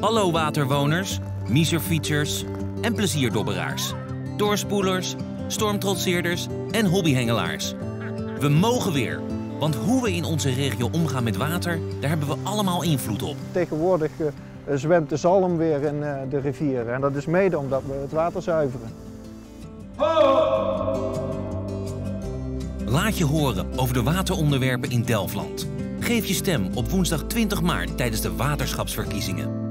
Hallo waterwoners, miserfietsers en plezierdobberaars. Doorspoelers, stormtrotseerders en hobbyhengelaars. We mogen weer, want hoe we in onze regio omgaan met water, daar hebben we allemaal invloed op. Tegenwoordig zwemt de zalm weer in de rivieren en dat is mede omdat we het water zuiveren. Laat je horen over de wateronderwerpen in Delfland. Geef je stem op woensdag 20 maart tijdens de waterschapsverkiezingen.